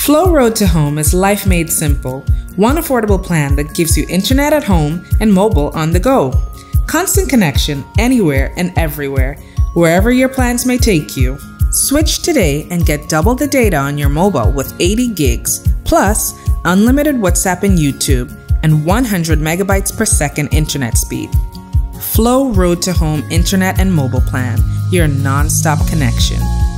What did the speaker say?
Flow Road to Home is life made simple. One affordable plan that gives you internet at home and mobile on the go. Constant connection anywhere and everywhere, wherever your plans may take you. Switch today and get double the data on your mobile with 80 gigs, plus unlimited WhatsApp and YouTube, and 100 megabytes per second internet speed. Flow Road to Home internet and mobile plan, your non-stop connection.